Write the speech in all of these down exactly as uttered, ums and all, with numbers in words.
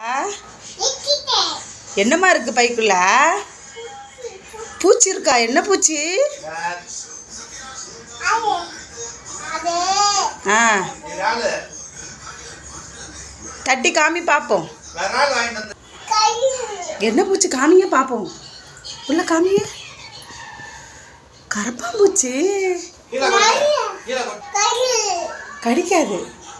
என்னம்மா இருக்கு பைக்குள்ள? பூச்சி இருக்கா? என்ன பூச்சி? ஆ தட்டி காமி பார்ப்போம். என்ன பூச்சி காமிங்க பார்ப்போம். உள்ள காமிங்க. கரப்பாம்பூச்சி கடிக்காது.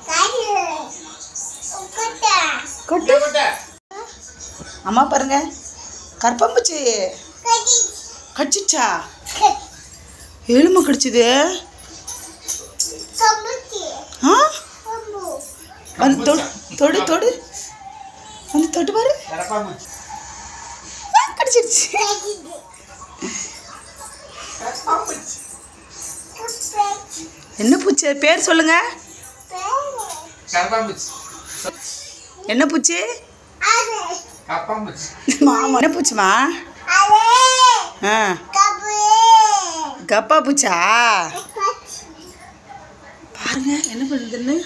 கொட்டு. அம்மா பாருங்க, கரப்பாம்பூச்சி கடிச்சிச்சா? எலும்பு கடிச்சுது. ஆ வந்து தொடு தொடு தொடு வந்து தொட்டு பாரு. கடிச்சிருச்சு. என்ன பூச்சி பேர் சொல்லுங்க? என்ன பூச்சி? மாமா என்ன பூச்சிமா? ஆ கப்பா பூச்சா? பாருங்க என்ன பண்ணுதுன்னு.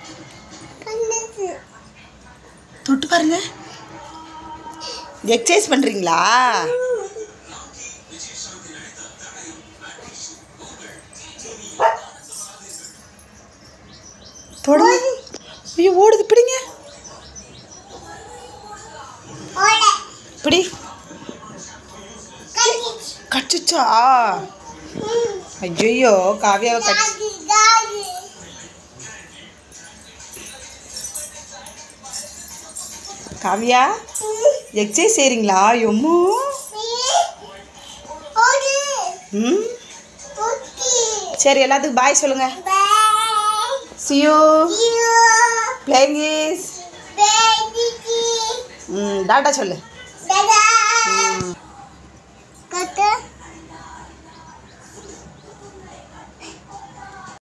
தொட்டு பாருங்க. எக்ஸசைஸ் பண்றீங்களா? தொடுங்க. ஐயோ ஓடுது. பிடிங்க. பிடி. கடிச்சிச்சா? ஐயோ காவியாவை கடிச்சு. காவியா எக்ஸசைஸ் செய்றீங்களா? எம்மோ. ம் சரி, எல்லாத்துக்கும் பாய் சொல்லுங்க. See you. Playing is. ம் டாடா சொல்லு.